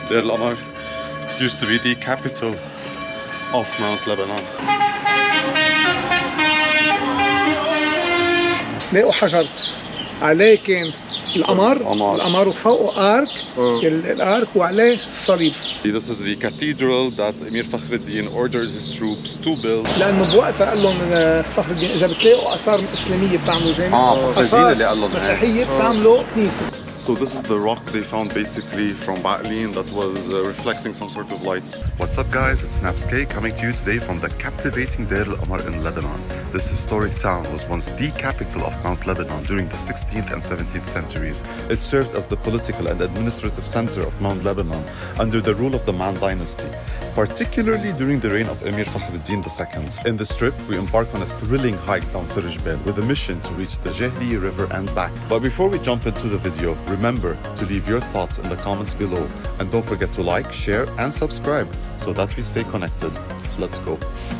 Deir El-Qamar used to be the capital of Mount Lebanon. لقوا حجر عليه كان القمر وفوقه ارك الارك وعليه الصليب. This is the cathedral that Emir Fakhreddine ordered his troops to build. لانه بوقتها قال لهم فخر الدين اذا بتلاقوا اثار اسلاميه بتعملوا جامع، اثار مسيحيه بتعملوا كنيسه. So this is the rock they found basically from Ba'lin that was reflecting some sort of light. What's up guys, it's Nabz coming to you today from the captivating Deir El-Qamar in Lebanon. This historic town was once the capital of Mount Lebanon during the 16th and 17th centuries. It served as the political and administrative center of Mount Lebanon under the rule of the Man dynasty, particularly during the reign of Emir Fakhreddine II. In this trip, we embark on a thrilling hike down Sir Jabal with a mission to reach the Jehli River and back. But before we jump into the video, remember to leave your thoughts in the comments below and don't forget to like, share and subscribe so that we stay connected. Let's go.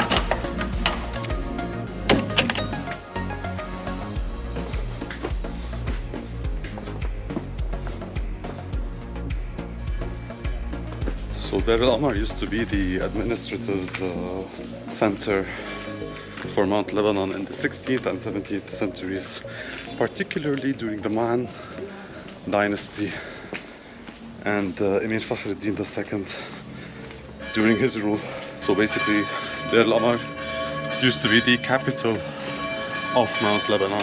So Deir El-Qamar used to be the administrative center for Mount Lebanon in the 16th and 17th centuries, particularly during the Man dynasty and Emir Fakhreddine II during his rule. So basically Deir El-Qamar used to be the capital of Mount Lebanon.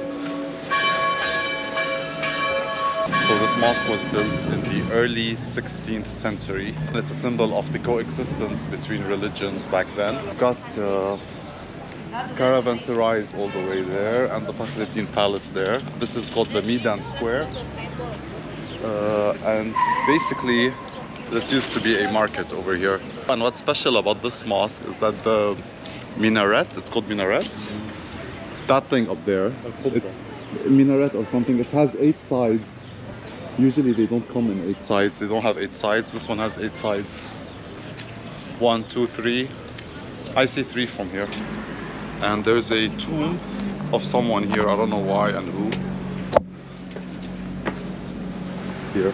So this mosque was built in the early 16th century. It's a symbol of the coexistence between religions back then. Got caravanserais all the way there and the Fakhreddine Palace there. This is called the Midan Square. And basically this used to be a market over here. And what's special about this mosque is that the minaret, it's called minaret. That thing up there, it's minaret or something, it has 8 sides. Usually they don't come in 8 sides, they don't have 8 sides. This one has 8 sides. 1, 2, 3. I see 3 from here. And there's a tomb of someone here, I don't know why and who. Here.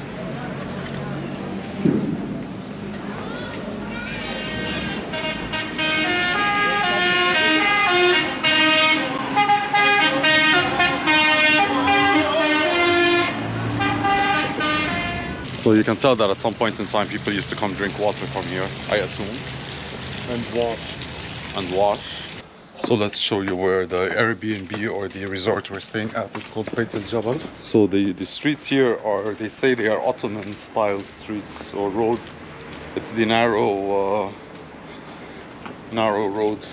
So you can tell that at some point in time people used to come drink water from here, I assume. And wash. So let's show you where the Airbnb or the resort we're staying at. It's called Beyt El-Jabal. So the streets here are, they say they are Ottoman style streets or roads. It's the narrow roads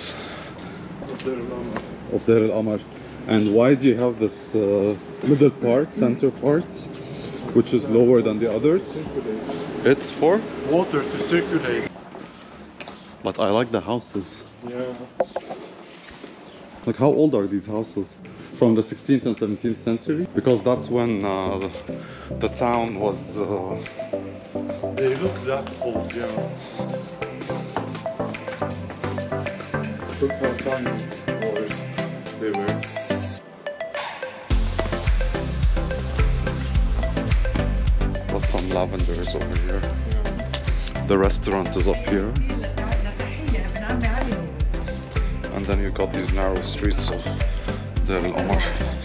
of Deir El-Qamar. And why do you have this middle part, center part, which is lower than the others? It's for water to circulate. But I like the houses. Yeah. Like, how old are these houses? From the 16th and 17th century? Because that's when the town was... They look that old, yeah. Look how tiny they were. Got some lavenders over here. Yeah. The restaurant is up here. And then you got these narrow streets of Deir El-Qamar.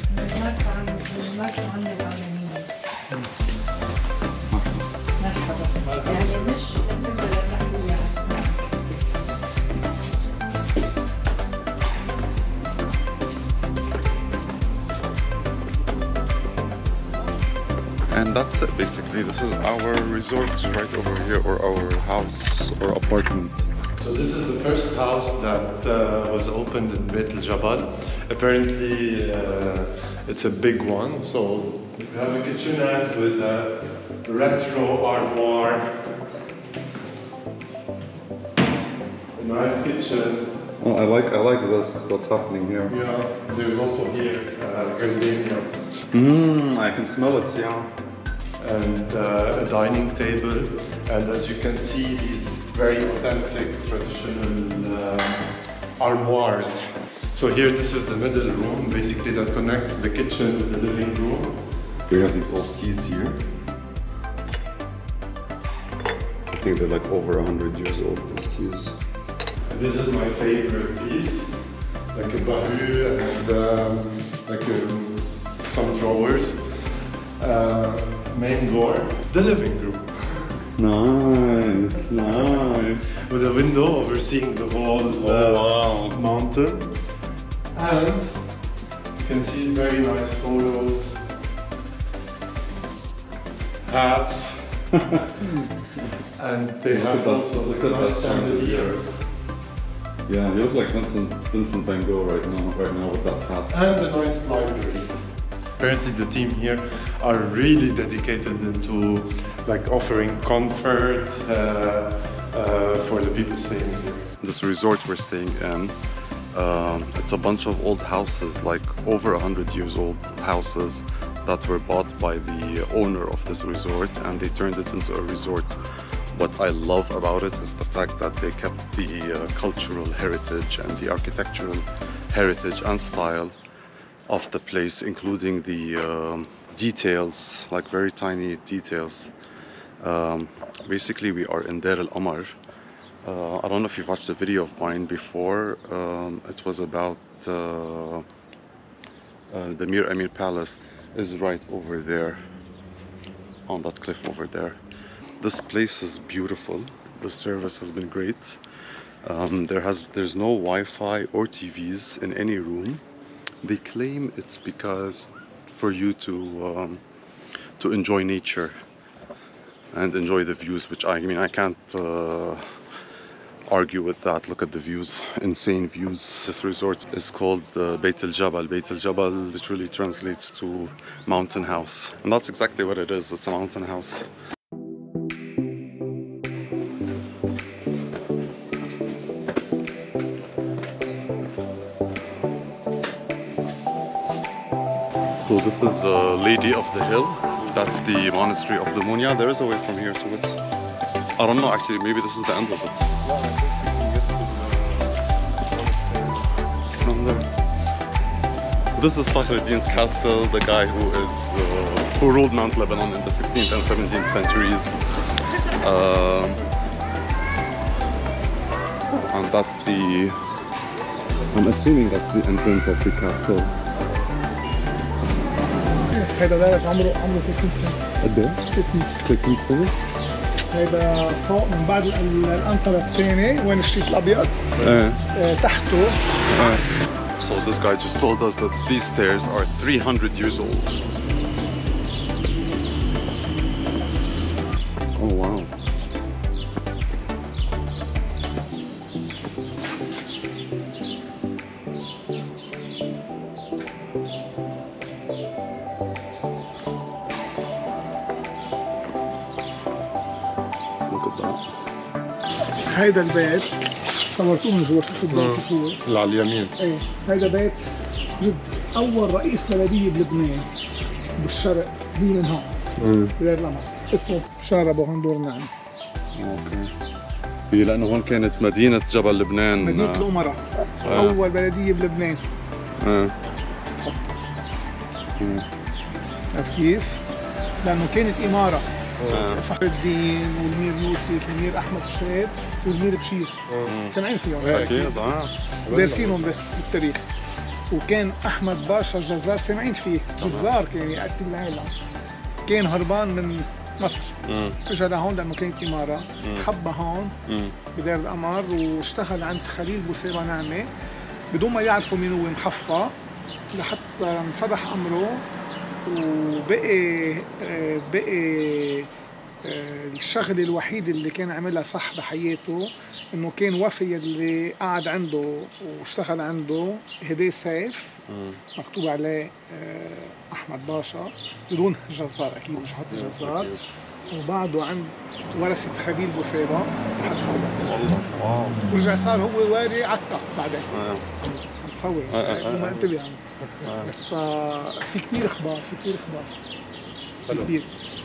And that's it basically. This is our resort right over here, or our house or apartment. So this is the first house that was opened in Beyt El-Jabal. Apparently it's a big one. So you have a kitchenette with a retro armoire. A nice kitchen. Oh, I like this, what's happening here. Yeah, there's also here gardenia. I can smell it, yeah. And a dining table. And as you can see, these very authentic traditional armoires. So here, this is the middle room, basically that connects the kitchen with the living room. We have these old keys here. think they're like over 100 years old, these keys. This is my favorite piece, like a bahut and some drawers. Main door, the living room. Nice, nice. With a window overseeing the whole mountain. And you can see very nice photos, hats, and they have also the nice chandeliers. Yeah, you look like Vincent van Gogh right now with that hat. And a nice library. Apparently the team here are really dedicated into like offering comfort for the people staying here. This resort we're staying in, it's a bunch of old houses, like over 100 years old houses that were bought by the owner of this resort, and they turned it into a resort. What I love about it is the fact that they kept the cultural heritage and the architectural heritage and style of the place, including the details, like very tiny details. Basically, we are in Deir El-Qamar. I don't know if you've watched a video of mine before. It was about the Mir Emir Palace is right over there, on that cliff over there. This place is beautiful. The service has been great. There's no Wi-Fi or TVs in any room. They claim it's because for you to enjoy nature and enjoy the views, which I mean I can't argue with that. Look at the views, insane views. This resort is called Beyt El-Jabal. Beyt El-Jabal literally translates to mountain house, and that's exactly what it is. It's a mountain house. So this is Lady of the Hill. That's the monastery of the moon. Yeah, there is a way from here to it. I don't know actually, maybe this is the end of it. It's from there. This is Fakhreddine's castle, the guy who ruled Mount Lebanon in the 16th and 17th centuries. And that's I'm assuming that's the entrance of the castle. هيدا درج عمره 300 سنة. قد ايه؟ 300 سنة؟ هيدا فوق من بعد الأنقرة الثاني وين الشيت الأبيض. تحته. So this guy just told us that these stairs are 300 years old. Oh wow. هيدا البيت صورتوه من جوا، شوفوا البيت كيف هو. اللي على اليمين. ايه هيدا بيت جد اول رئيس بلديه بلبنان بالشرق هي من هون. بدير القمر اسمه شارع ابو غندور الناعم. اوكي. هي لانه هون كانت مدينه جبل لبنان. مدينه الامراء. اول بلديه بلبنان. عرفت كيف؟ لانه كانت اماره. فخر الدين والمير يوسف والمير احمد الشاب والمير بشير سامعين فيهم اكيد دارسينهم بالتاريخ. وكان احمد باشا الجزار سامعين فيه، جزار كان يقتل العالم، كان هربان من مصر اجى لهون لانه كانت اماره، خبى هون بدير القمر واشتغل عند خليل بوسيبه نعمه بدون ما يعرفوا مين هو، مخفى لحتى انفضح امره. وبقي الشغله الوحيده اللي كان عملها صح بحياته انه كان وفي اللي قعد عنده واشتغل عنده هديه سيف مكتوب عليه احمد باشا بدون جزار، اكيد مش حط جزار، وبعده عند ورثه خليل بوسيبه لحد هلا. واو. ورجع صار هو واري عكا بعدين. تصور ما انتبه يعني. ففي كثير اخبار، في كثير.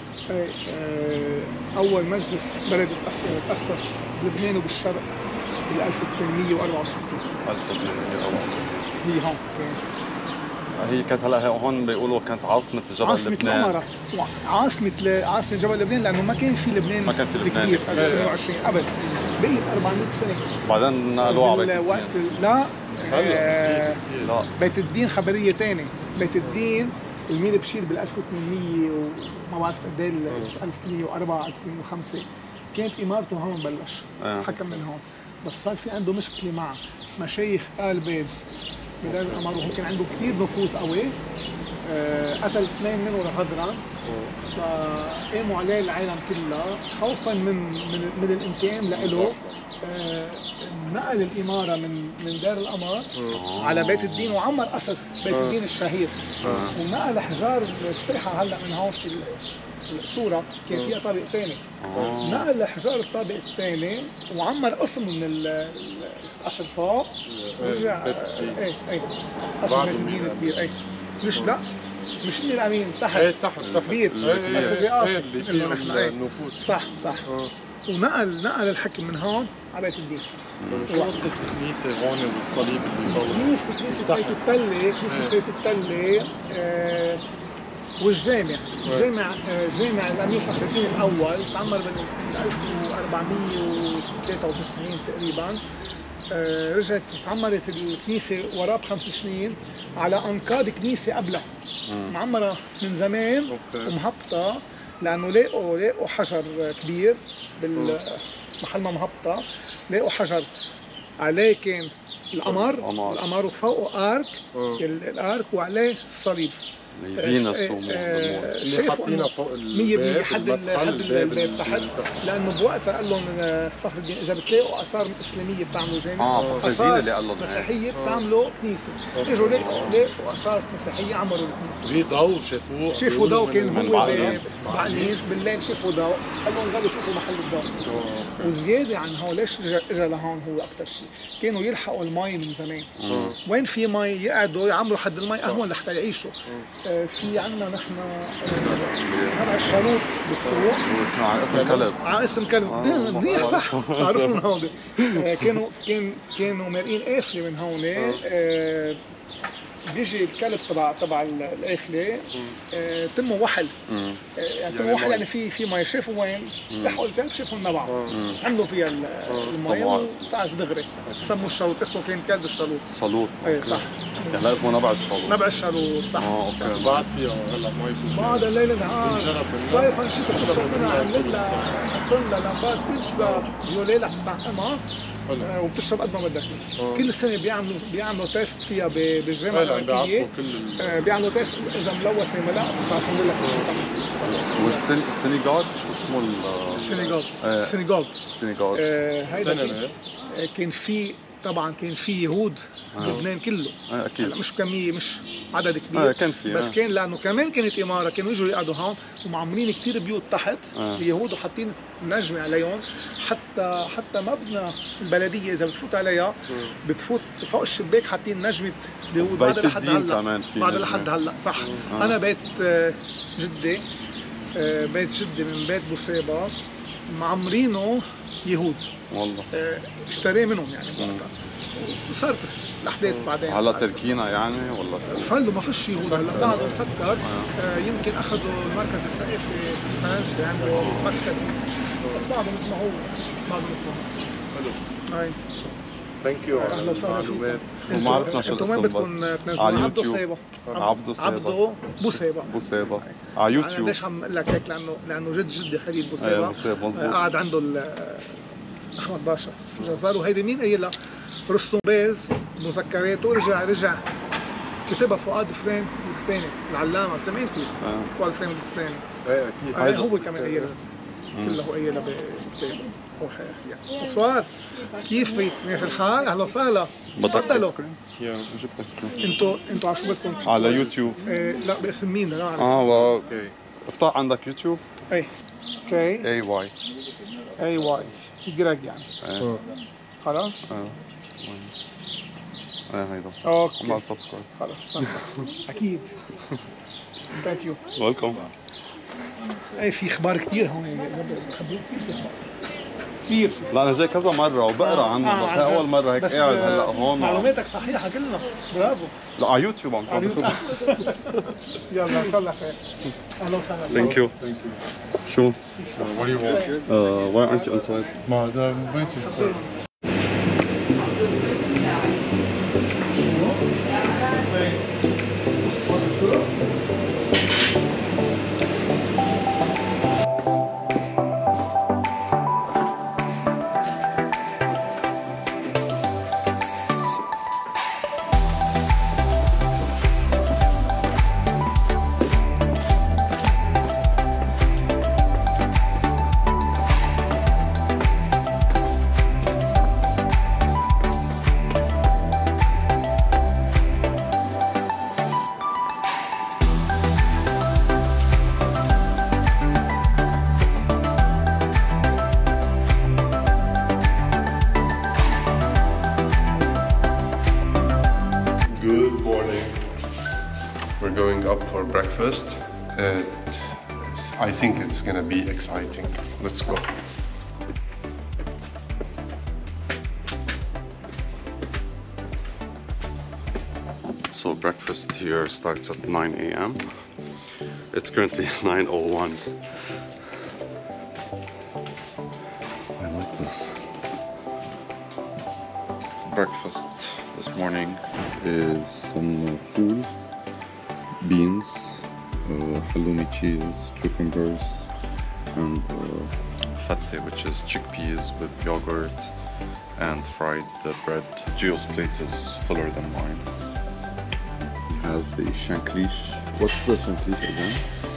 اول مجلس بلدي تاسس بلبنان وبالشرق بال 1864. 1864 هي هون كانت. هي كانت هلا هون بيقولوا كانت عاصمة جبل عاصمة لبنان. الأمراء، عاصمة جبل لبنان، لأنه ما كان في لبنان ما كان في لبنان كبير 2020 أبد، بقيت 400 سنة بعدين نقلوها على بيت بالوقت. الدين. لا لا بيت الدين خبرية تانية. بيت الدين الميل بشير بال 1800 وما بعرف قد ايه 1804 1805 كانت إمارته هون بلش حكم من هون، بس صار في عنده مشكلة مع مشايخ آل بيز بدير القمر، وهو كان عنده كثير نفوذ قوي. قتل 2 منهم غدرا، فقاموا عليه العالم كلها خوفا من الانتقام لإله. نقل الإمارة من دير القمر على بيت الدين، وعمر قصر بيت الدين الشهير، ونقل حجار السرحة هلا من هون في الصورة كان فيها طابق ثاني، نقل حجار الطابق الثاني وعمر قسم من القصر فوق ورجع. ايه قصر بيت الدين الكبير. ايه مش لا مش مين الامين تحت كبير، بس الرئاسة اللي نحن النفوذ. صح. ونقل الحكم من هون على بيت الدين. شو قصة الكنيسة هون والصليب اللي فوق؟ كنيسة سيد التلة، والجامع جامع الامير فخر الدين الاول تعمر بال 1493 تقريبا. رجعت تعمرت الكنيسة وراه ب5 سنين على أنقاض كنيسة قبلها معمرة من زمان ومهبطة، لأنه لقوا حجر كبير بالمحل ما مهبطة، لقوا حجر عليه كان القمر وفوقه آرك، الآرك وعليه الصليب فينوس اللي حاطينها فوق 100% حد الباب تحت، لانه بوقتها قال لهم فخر الدين اذا بتلاقوا اثار اسلاميه بتعملوا جامع، فخر اللي قال لهم مسيحيه بتعملوا كنيسه. اجوا لقوا اثار مسيحيه عمروا الكنيسه. في ضوء شافوا ضوء كان هو بعقلين بالليل شافوا ضوء، قال لهم انزلوا شوفوا محل الضوء. وزياده عن هون ليش اجى لهون هو اكثر شيء، كانوا يلحقوا المي من زمان. وين في مي يقعدوا يعمروا حد المي قهوه لحتى يعيشوا. في عندنا نحن نبع الشالوت بالسوق على اسم كلب منيح صح تعرفوا من هون. كانوا مارقين قافله من هون. بيجي الكلب تبع القافله تمه وحل، تمه وحل يعني في مي، شافوا وين لحقوا الكلب شافوا النبع عملوا فيها المي وبتعرف دغري سموا الشالوت، اسمه كان كلب الشالوت. ايه صح، هلا اسمه نبع الشالوت صح. اوكي. بعد فيها هلا مي بعد الليل نهار صيفا شتاء بتشرب منها، عملت لها لمبات فيولي تبع قمر وبتشرب قد ما بدك. كل سنه بيعملوا تيست فيها بالجامعه الامريكيه، بيعملوا تيست اذا ملوثه ولا لا بتعطوا لك الشتاء. والسنغال شو اسمه؟ السنغال هيدا كان في يهود بلبنان كله اكيد، مش كميه مش عدد كبير كان في بس كان لانه كمان كانت اماره كانوا يجوا يقعدوا هون ومعمرين كثير بيوت تحت اليهود وحاطين نجمه عليهم، حتى مبنى البلديه اذا بتفوت عليها بتفوت فوق الشباك حاطين نجمه اليهود بعد لحد هلا صح. انا بيت جدي من بيت بوسيبه معمرينه يهود والله، اشتريه منهم يعني وقتها وصارت الاحداث بعدين. هلا تركينا يعني ولا فلوا ما فيش يهود هلا بعده مسكر. يمكن اخذوا المركز الثقافي في فرنسا عملوا مكتب، بس بعده مثل ما هو حلو. هاي ثانك يو. اهلا وسهلا فيكم. وما عرفنا شو انتم وين بدكم تنزلوا؟ عبدو بوسيبه على يوتيوب. ليش عم اقول لك هيك؟ لانه جدي خليل بوسيبه قاعد عنده احمد باشا جزار، وهيدي مين قايلها؟ رستم باز مذكراته. رجع كتبها فؤاد فريم الستاني العلامه، سمعين فيه فؤاد فريم الستاني. ايه اكيد هو كمان قايلها كله قايلها بكتابه. مصوار كيفك؟ ماشي الحال؟ اهلا وسهلا، تفضلوا. انتوا على شو بدكم؟ على يوتيوب. لا باسم مين؟ لا اعرف. اوكي. افتح عندك يوتيوب. اي كي اي واي جريج يعني. خلاص. هيدا اوكي عمل سبسكرايب. خلاص اكيد. ثانك يو. ويلكم. اي في اخبار كثير هون، خبروا كثير في اخبار. كثير. لا انا جاي كذا مره وبقرا عنه بس اول مره هيك قاعد هلا هون. معلوماتك صحيحه كلنا، برافو. لا على يوتيوب عم تقول. يلا ان شاء الله خير. اهلا وسهلا. ثانك يو. شو؟ What do you want? Why aren't you inside? Ma, I'm waiting for. Good morning. We're going up for breakfast. I think it's gonna be exciting. Let's go. So breakfast here starts at 9 a.m. It's currently 9:01. I like this. Breakfast this morning is some food, beans, halloumi cheese, cucumbers, and fatte, which is chickpeas with yogurt and fried bread. Gio's plate is fuller than mine. He has the shanklish. What's the shanklish again?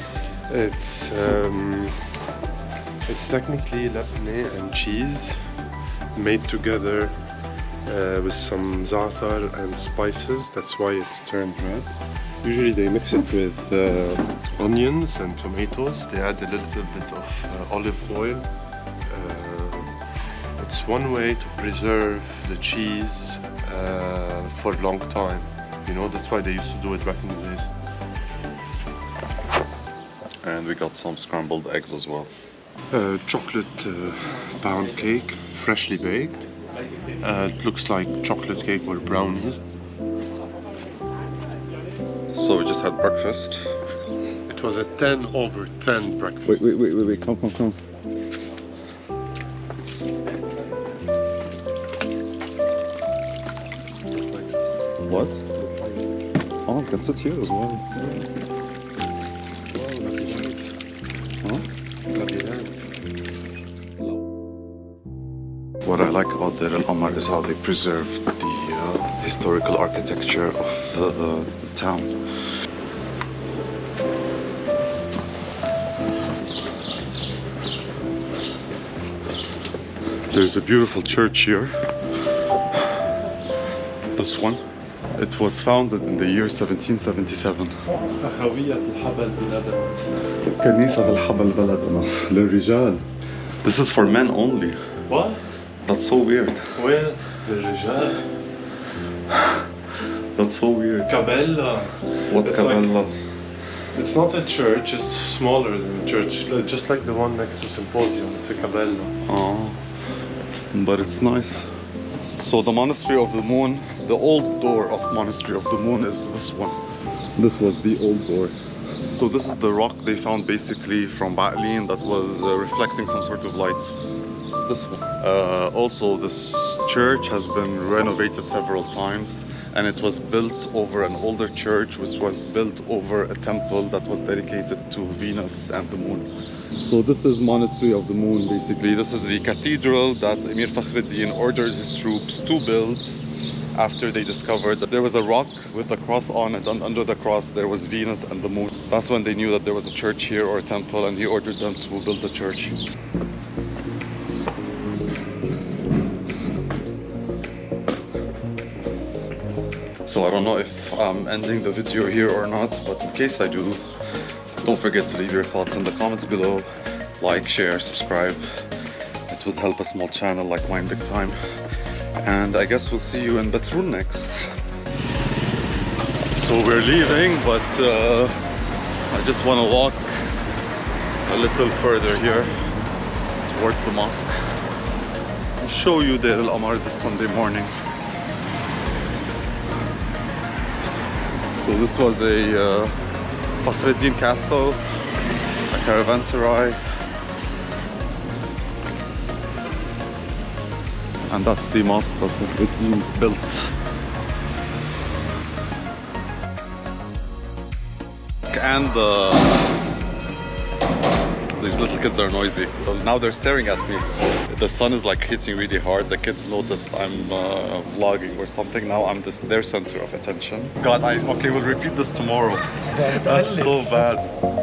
It's technically Lebanese and cheese made together with some za'atar and spices. That's why it's turned red. Usually they mix it with onions and tomatoes. They add a little bit of olive oil. It's one way to preserve the cheese for a long time. You know, that's why they used to do it back in the days. And we got some scrambled eggs as well. Chocolate pound cake, freshly baked. It looks like chocolate cake or brownies. So we just had breakfast. It was a 10/10 breakfast. Wait, come. What? Oh, I can sit here as well. Huh? What I like about Deir El-Qamar is how they preserve the historical architecture of the town. There's a beautiful church here. This one. It was founded in the year 1777. كنيسة الحبل بلد أنس للرجال. This is for men only. What? That's so weird. Well, للرجال. That's so weird. Cabella. What It's Cabella? It's not a church, it's smaller than a church. Just like the one next to Symposium, it's a Cabella. Oh, but it's nice. So the Monastery of the Moon, the old door of Monastery of the Moon is this one. This was the old door. So this is the rock they found basically from Ba'lin that was reflecting some sort of light. This one. Also, this church has been renovated several times, and it was built over an older church which was built over a temple that was dedicated to Venus and the moon. So this is Monastery of the Moon basically. This is the cathedral that Emir Fakhreddine ordered his troops to build after they discovered that there was a rock with a cross on it, and under the cross there was Venus and the moon. That's when they knew that there was a church here or a temple, and he ordered them to build a church. So I don't know if I'm ending the video here or not, but in case I do, don't forget to leave your thoughts in the comments below. Like, share, subscribe. It would help a small channel like mine big time. And I guess we'll see you in Batroun next. So we're leaving, but I just want to walk a little further here towards the mosque. show you Deir El-Qamar this Sunday morning. So this was a Fakhreddine castle, a caravanserai, and that's the mosque that Fakhreddine built. And these little kids are noisy. So now they're staring at me. The sun is like hitting really hard. The kids noticed I'm vlogging or something. Now I'm their center of attention. God, okay, we'll repeat this tomorrow. That's so bad.